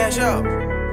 Cash out.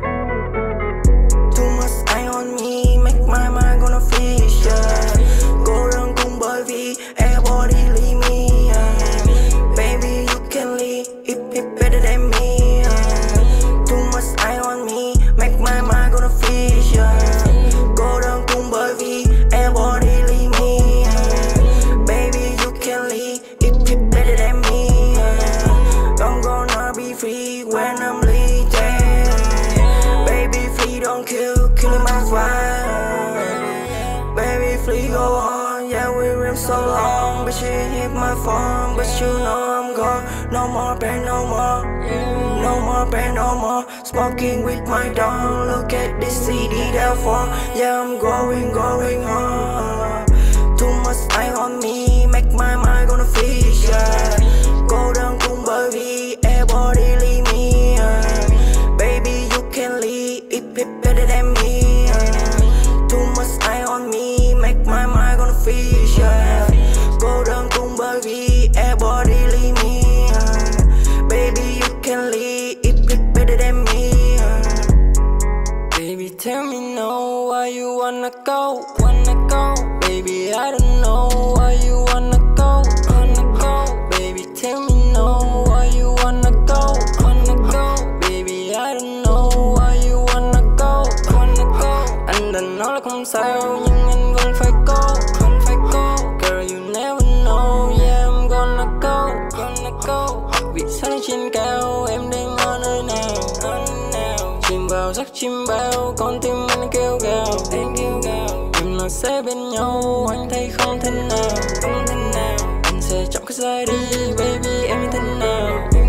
Too much eye on me, make my mind gonna fish, yeah. Cô đơn cùng bởi vì everybody leave me, yeah. Baby you can leave if better than me, yeah. Too much eye on me, make my mind gonna fish, yeah. Cô đơn cùng bởi vì everybody leave me, yeah. Baby you can leave if better than me, yeah. I'm gonna be free when I'm leaving. Baby free don't killing my vibe. Baby free go on, yeah we rip so long, but she hit my phone, but you know I'm gone. No more pain, no more, no more pain, no more. Smoking with my dog, look at this CD therefore, yeah I'm going on. Too much eye on me, make my mind gonna fish, yeah. Cô đơn cùng bởi vì everybody leave me, yeah. Baby you can leave if better than me, yeah. Too much eye on me, make my mind gonna fish, yeah. Cô đơn cùng bởi vì everybody leave me, yeah. Baby you can leave if better than me, yeah. Baby tell me no, why you wanna go, Baby I don't know why you wanna go, Baby tell me no, why you wanna go, Baby I don't know why you wanna go, Anh đã nói là không sao nhưng anh vẫn phải go, Girl you never know, yeah I'm gonna go. Vì sao lên trên cao em đang ở nơi nào, chìm vào giấc chim bao con tim anh kêu gào, em nói sẽ bên nhau anh thấy không thể nào, anh sẽ chọn cái giai đi baby em như thế nào.